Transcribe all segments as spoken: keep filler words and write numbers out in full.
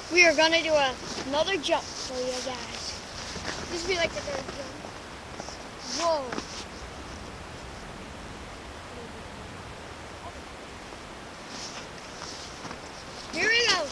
We are gonna do a, another jump for you guys. This will be like the third jump. Whoa. Here we go.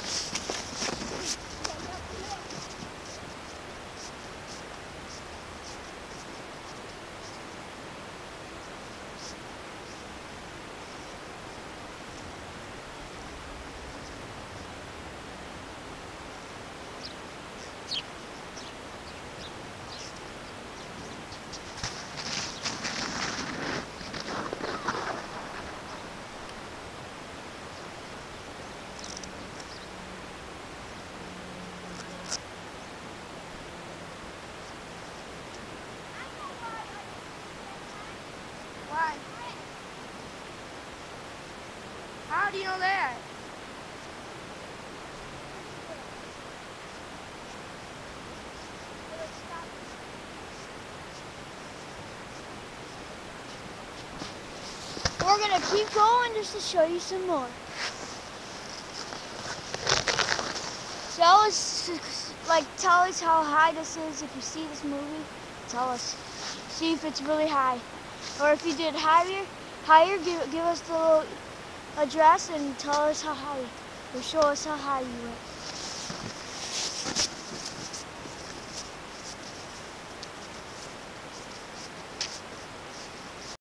Why? How do you know that? We're gonna keep going just to show you some more. Tell us, like, tell us how high this is. If you see this movie, tell us. See if it's really high. Or if you did higher, higher, give, give us the little address and tell us how high. Or show us how high you went.